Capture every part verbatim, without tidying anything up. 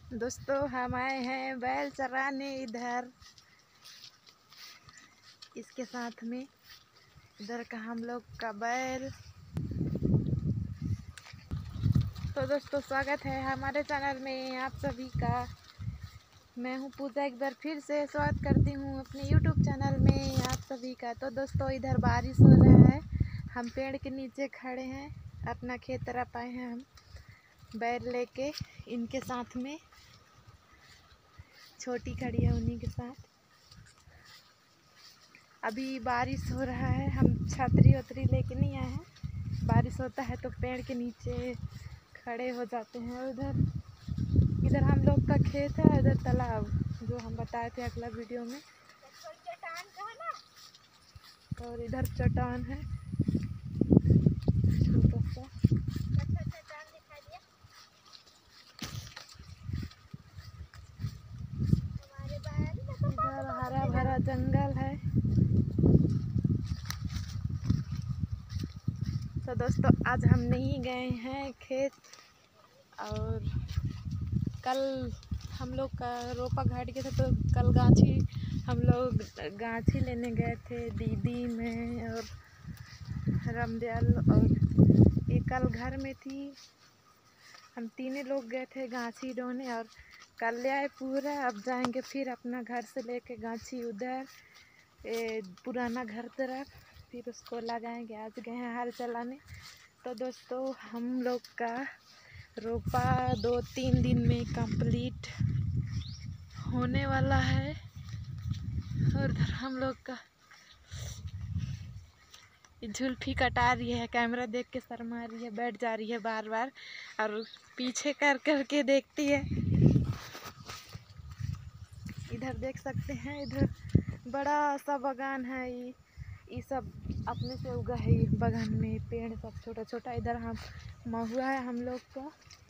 दोस्तों हम आए हैं बैल चराने इधर। इसके साथ में इधर का हम लोग का बैल। तो दोस्तों स्वागत है हमारे चैनल में आप सभी का। मैं हूं पूजा, एक बार फिर से स्वागत करती हूं अपने यूट्यूब चैनल में आप सभी का। तो दोस्तों इधर बारिश हो रहा है, हम पेड़ के नीचे खड़े हैं, अपना खेत तरफ आए हैं हम बैल लेके। इनके साथ में छोटी खड़ी है, उन्हीं के साथ। अभी बारिश हो रहा है, हम छतरी वतरी लेके नहीं आए हैं। बारिश होता है तो पेड़ के नीचे खड़े हो जाते हैं। उधर इधर हम लोग का खेत है, इधर तालाब जो हम बताए थे अगला वीडियो में। और इधर चट्टान है छोटा सा। इधर हरा भरा जंगल है। तो दोस्तों आज हम नहीं गए हैं खेत, और कल हम लोग का रोपा घाट गए थे, तो कल गांछी हम लोग गांछी लेने गए थे, दीदी मैं और रमदयाल। और ये कल घर में थी, हम तीनों लोग गए थे गांछी ढोने, और कल ले आए पूरा। अब जाएंगे फिर अपना घर से लेके गांछी उधर ए, पुराना घर तरफ, फिर उसको लगाएंगे। आज गए हैं हल चलाने। तो दोस्तों हम लोग का रोपा दो तीन दिन में कंप्लीट होने वाला है। और इधर हम लोग का जुल्फी कटा रही है, कैमरा देख के शर्मा रही है, बैठ जा रही है बार बार और पीछे कर कर के देखती है। इधर देख सकते हैं, इधर बड़ा सा बागान है। ये ये सब अपने से उगा है, ये बागान में पेड़ सब छोटा छोटा। इधर हम महुआ है हम लोग का,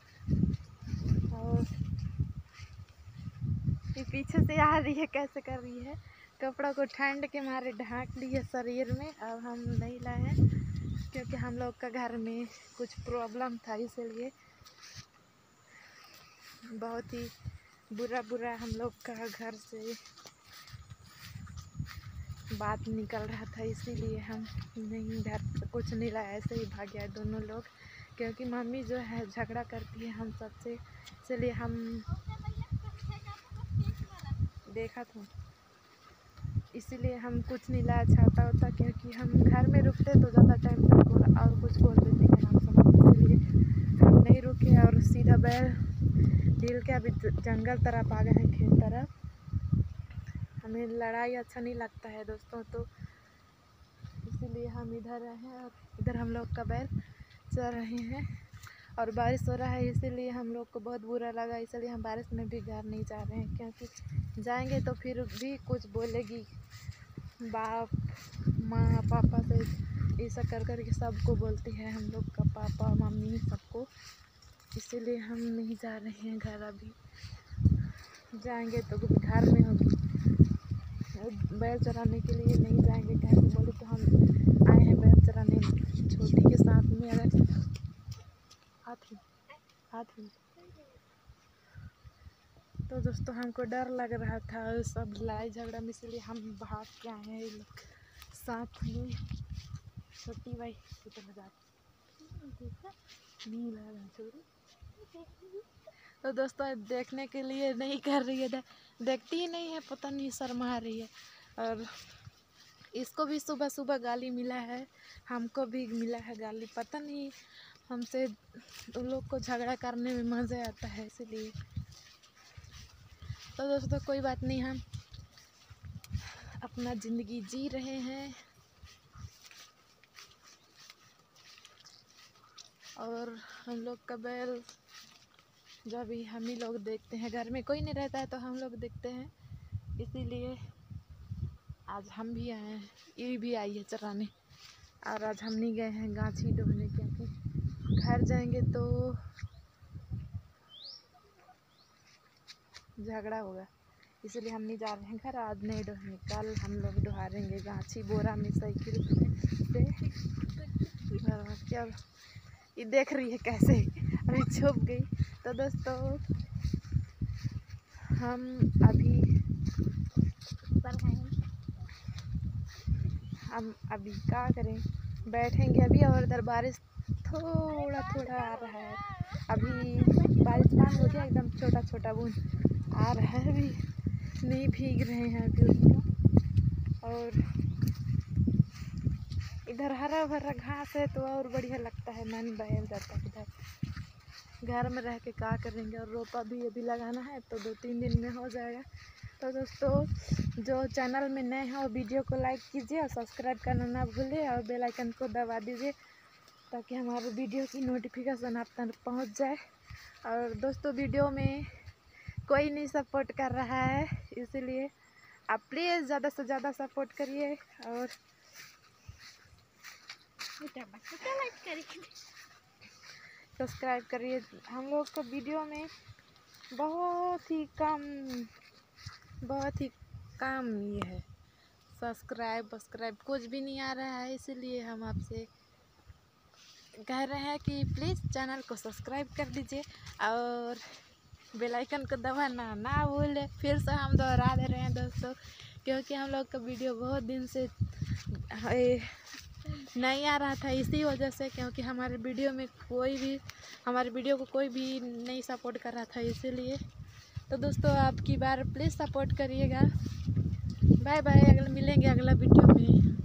और ये पीछे से आ रही है, कैसे कर रही है, कपड़ा को ठंड के मारे ढांक ली है शरीर में। अब हम नहीं लाए हैं क्योंकि हम लोग का घर में कुछ प्रॉब्लम था, इसलिए बहुत ही बुरा बुरा हम लोग का घर से बात निकल रहा था, इसीलिए हम नहीं घर कुछ नहीं लाया, ऐसे ही भाग गए दोनों लोग। क्योंकि मम्मी जो है झगड़ा करती है हम सबसे, इसलिए हम देखा था, इसीलिए हम कुछ नहीं लाया छाता होता। क्योंकि हम घर में रुकते तो ज़्यादा टाइम तक और कुछ बोल देते हैं हम सब, इसलिए हम नहीं रुके और सीधा बैल ढील के अभी जंगल तरफ आ गए हैं, खेत तरफ। हमें लड़ाई अच्छा नहीं लगता है दोस्तों, तो इसीलिए हम इधर आए हैं। और इधर हम लोग का बैल चल रहे हैं, और बारिश हो रहा है, इसीलिए हम लोग को बहुत बुरा लगा, इसलिए हम बारिश में भी घर नहीं जा रहे हैं। क्योंकि जाएंगे तो फिर भी कुछ बोलेगी, बाप माँ पापा से ऐसा कर कर के सबको बोलती है, हम लोग का पापा मम्मी सबको। इसीलिए हम नहीं जा रहे हैं घर। अभी जाएंगे तो घर में होगी, बैल चराने के लिए नहीं जाएंगे। कैसे बोले तो हम आए हैं बैल चराने छोटी के साथ में। अगर हाथी हाथी तो दोस्तों हमको डर लग रहा था सब लड़ाई झगड़ा में, इसलिए हम भाग के आए हैं लोग साथ में। छोटी भाई कितना नहीं लगा छोड़ी। तो दोस्तों देखने के लिए नहीं कर रही है, देखती ही नहीं है, पता नहीं शर्मा रही है। और इसको भी सुबह सुबह गाली मिला है, हमको भी मिला है गाली। पता नहीं, हमसे उन लोग को झगड़ा करने में मज़ा आता है, इसीलिए। तो दोस्तों कोई बात नहीं, हम अपना ज़िंदगी जी रहे हैं। और हम लोग का बैल जब भी हम ही लोग देखते हैं, घर में कोई नहीं रहता है तो हम लोग देखते हैं, इसीलिए आज हम भी आए हैं, ये भी आई है चराने। और आज हम नहीं गए हैं गांछी ढोने, क्योंकि घर जाएंगे तो झगड़ा होगा, इसलिए हम नहीं जा रहे हैं घर। आज नहीं ढोने, कल हम लोग ढोहारेंगे गांछी बोरा में साइकिल पे। क्या ये देख रही है कैसे, अभी छुप गई। तो दोस्तों हम अभी हम अभी क्या करें, बैठेंगे अभी। और इधर बारिश थोड़ा थोड़ा आ रहा है। अभी बारिश बंद हो गया, एकदम छोटा छोटा बूंद आ रहा है। अभी नहीं भीग रहे हैं अभी उतना। और इधर हरा भरा घास है तो और बढ़िया लगता है, मन बहल जाता है। इधर घर में रह के क्या करेंगे। और रोपा भी अभी लगाना है तो दो तीन दिन में हो जाएगा। तो दोस्तों जो चैनल में नए हैं वो वीडियो को लाइक कीजिए और सब्सक्राइब करना ना भूलिए और बेल आइकन को दबा दीजिए ताकि हमारे वीडियो की नोटिफिकेशन आप तक पहुंच जाए। और दोस्तों वीडियो में कोई नहीं सपोर्ट कर रहा है, इसीलिए आप प्लीज़ ज़्यादा से ज़्यादा सपोर्ट करिए और सब्सक्राइब करिए। हम लोग को वीडियो में बहुत ही कम बहुत ही कम ये है, सब्सक्राइब सब्सक्राइब कुछ भी नहीं आ रहा है। इसीलिए हम आपसे कह रहे हैं कि प्लीज़ चैनल को सब्सक्राइब कर दीजिए और बेल आइकन को दबाना ना भूलें। फिर से हम दोहरा दे रहे हैं दोस्तों, क्योंकि हम लोग का वीडियो बहुत दिन से नहीं आ रहा था इसी वजह से, क्योंकि हमारे वीडियो में कोई भी हमारे वीडियो को कोई भी नहीं सपोर्ट कर रहा था इसीलिए। तो दोस्तों आपकी बार प्लीज़ सपोर्ट करिएगा। बाय बाय, अगले मिलेंगे अगला वीडियो में।